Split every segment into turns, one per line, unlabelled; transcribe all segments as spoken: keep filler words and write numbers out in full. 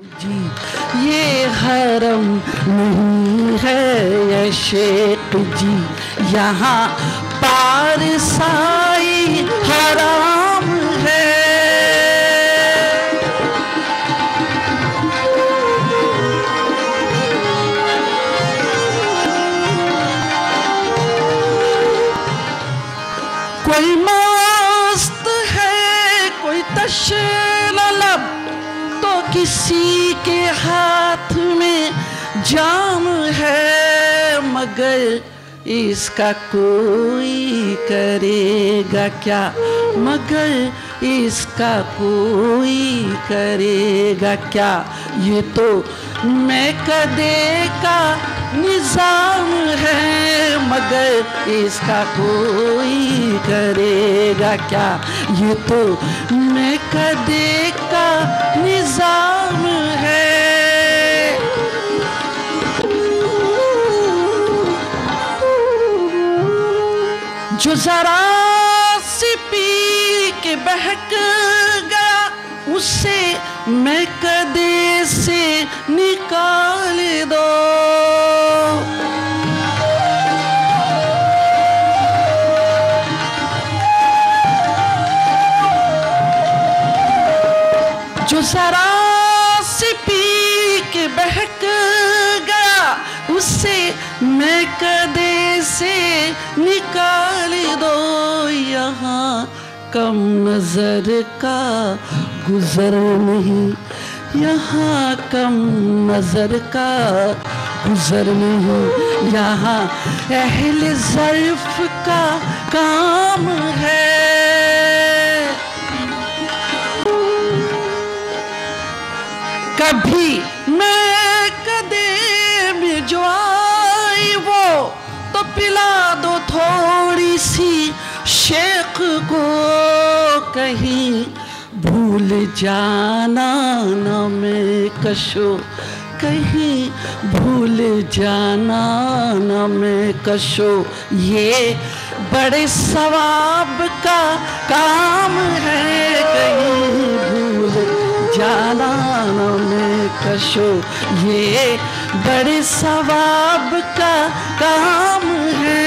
जी ये हरम नहीं है ये शेख जी, यहाँ पारसाई हराम है। कोई मस्त है कोई तशलब, तो किसी के हाथ में जाम है, मगर इसका कोई करेगा क्या, मगर इसका कोई करेगा क्या। ये तो मैं कदे का निजाम है, मगर इसका कोई करेगा क्या। ये तो मैं कदे का निजाम है। जो जरा सी पी के बहक गया, उसे मैं कदे से निकाल दो। जो जरा सी पी के बहक गया, उसे मैं कदे से निकाल दो। यहाँ कम नजर का गुजर नहीं, यहाँ कम नजर का गुजर नहीं, यहाँ अहले ज़र्फ़ का काम है। कभी मैं कदे में जो आई वो, तो पिला दो थोड़ी सी शेख को, कहीं भूल जाना न मैं कशो, कहीं भूल जाना न मैं कशो। ये बड़े सवाब का काम है, कहीं भूल जाना न मैं कशो। ये बड़े सवाब का काम है।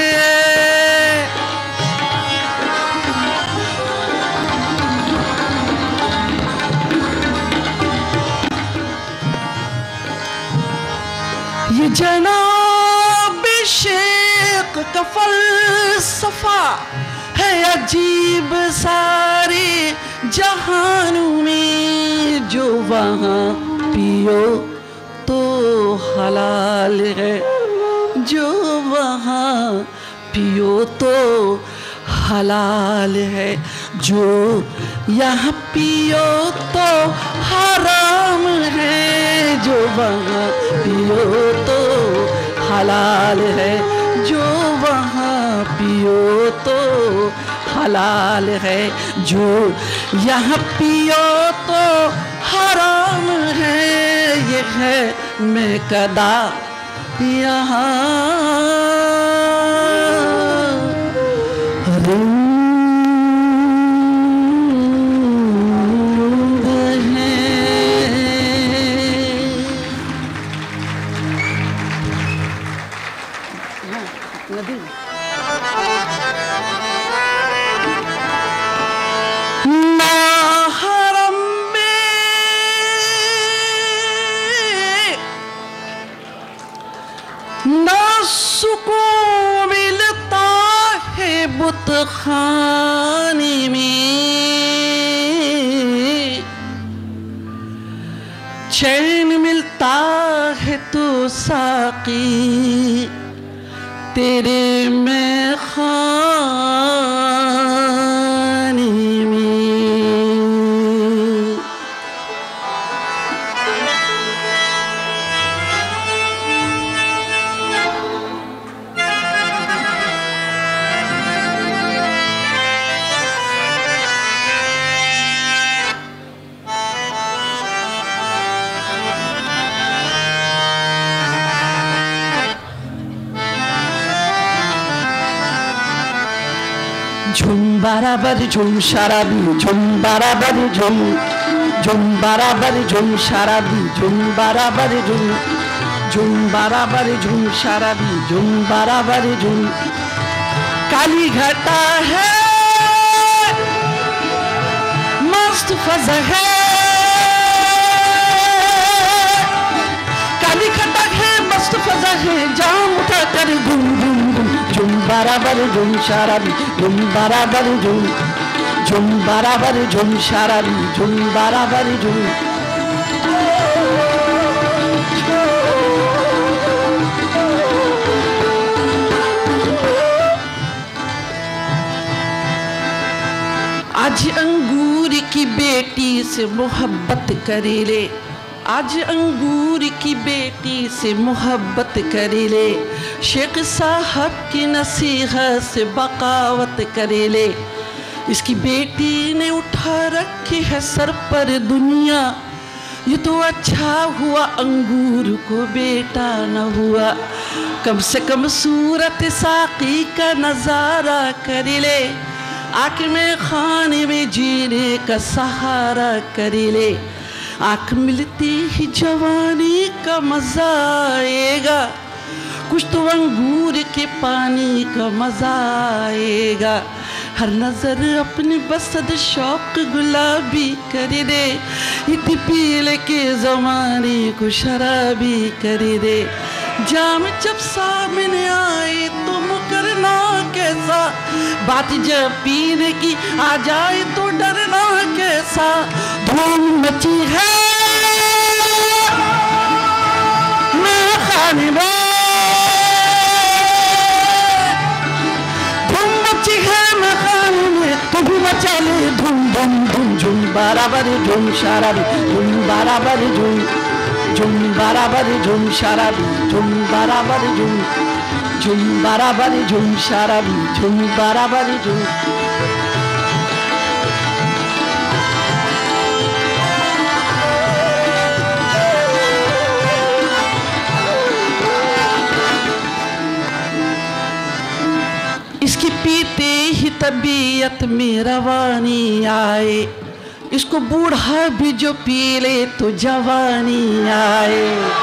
ये जनाब शेख का फलसफा है अजीब सारे जहानों में, जो वहाँ पियो तो हलाल है, जो वहाँ पियो तो हलाल है, जो यहाँ पियो तो हराम है, जो वहाँ पियो तो हलाल है, जो वहाँ पियो तो हलाल है, जो यहाँ पियो तो हराम है। ये है मैं कदा यहाँ सुकून मिलता है बुत खाने में, चैन मिलता है तो साकी तेरे में खाने में। झुम बराबर झुम शराबी झुम बराबर झुम, झुम बराबर झुम शराबी झुम बराबर झुम झुम बराबर झुम शराबी झुम बराबर झुम। काली घटा है मस्त फजा है, काली घटा है मस्त फजा है, जाम उठा कर घूम घूम घूम झुम बराबर झुम शराबी झुम बराबर झुम झुम बराबर झुम शराबी झुम बराबर झुम। आज अंगूर की बेटी से मोहब्बत करे ले, आज अंगूर की बेटी से मोहब्बत करे ले, शेख साहब की नसीहत से बगावत करे ले। इसकी बेटी ने उठा रखी है सर पर दुनिया, ये तो अच्छा हुआ अंगूर को बेटा न हुआ। कम से कम सूरत साकी का नजारा कर ले, आँख में खाने में जीने का सहारा कर ले। आँख मिलती ही जवानी का मजा आएगा, कुछ तो अंगूर के पानी का मजा आएगा। हर नजर अपनी बसद शौक गुलाबी कर दे, इतनी पीले के जमाने को शराबी कर दे। जाम जब सामने आए तो मुकरना कैसा, बात जब पीने की आ जाए तो डरना कैसा। धूम मची है मैं खाने में, धूम मची है मैं खाने में, तू भी मचा ले धूम धूम धूम झुम बराबर झुम शराबी झुम बराबर झुम झुम बराबर झुम शराबी झुम बराबर झुम झुम बराबर झुम शराबी झुम बराबर झुम। इसकी पीते ही तबीयत में रवानी आए, इसको बूढ़ा भी जो पी ले तो जवानी आए।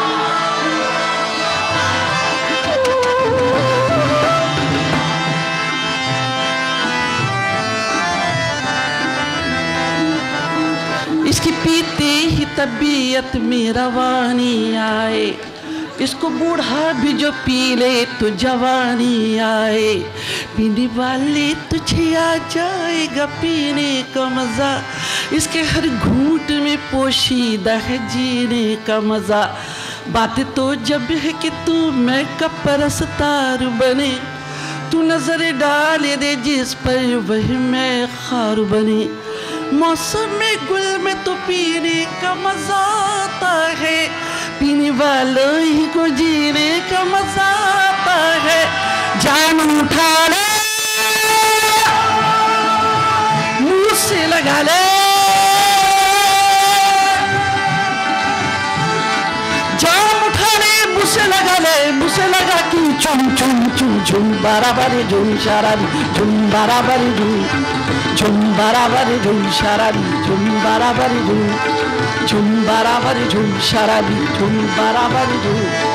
इसकी पीते ही तबीयत में रवानी आए, इसको बूढ़ा भी जो पी ले तो जवानी आए। पीने वाले तुझे आ जाएगा पीने का मजा, इसके हर घूंट में पोशीदा है जीने का मजा। बात तो जब है कि तू मैं का परस्तार बने, तू नजर डाल दे जिस पर वही मैं खार बने। मौसम में गुल में तो पीने का मजा आता है, पीने वालों ही को जीने का मजा आता है। जान उठा ले मुंह से लगा ले, जान उठा ले मुंह से लगा ले, मुंह से लगा कि चुम चुम चुम झुम बराबर झुम शराबी झुम बराबर झुम झुम बराबर झुम शराबी झुम बराबर झुम झुम बराबर झुम शराबी झुम बराबर झुम।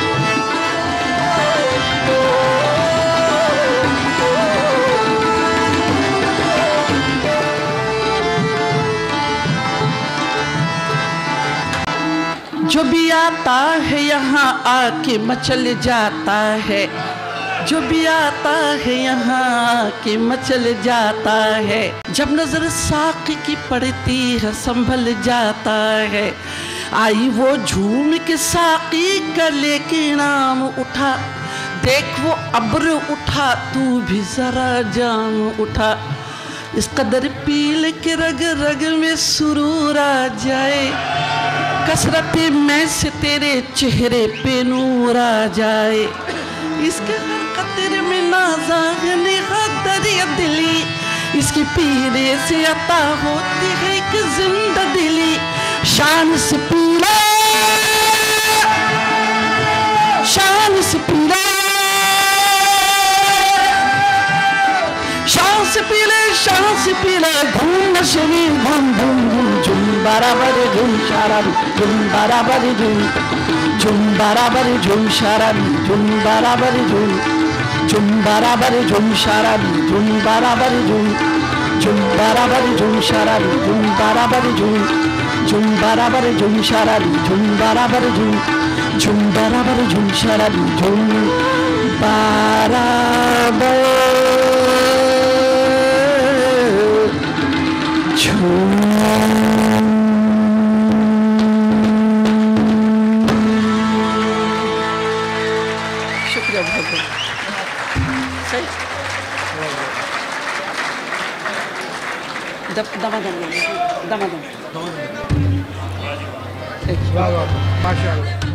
जो भी आता है यहाँ आके मचल जाता है, जो भी आता है यहाँ आके मचल जाता है। जब नजर साकी की पड़ती है संभल जाता है। आई वो झूम के साकी का लेके नाम उठा, देख वो अब्र उठा तू भी जरा जाम उठा। इस कदर पील के रग रग में सुरूर आ जाए, कसरत में से तेरे चेहरे पे नूर आ जाए। इसके हर कतर में नाज़ागने दरिया दिली, इसकी पीने से अता होती है एक जिंदा दिली। शान से पीला शान से पीला शान से पीले शान से पीला, घूम नशे में घूम घूम घूम झूम बराबर झुम शराबी झुम बराबर झुम झुम बराबर झुम शराबी झुम बराबर झुम झुम बराबर झुम शराबी झुम बराबर झुम झुम बराबर झुम शराबी झुम बराबर झुम झुम बराबर झुम शराबी झुम बराबर झुम झुम बराबर झुम शराबी झुम बराबर झुम। शुक्रिया बहुत बहुत। सही दम दम दम दम दम
वाह वाह माशाल्लाह।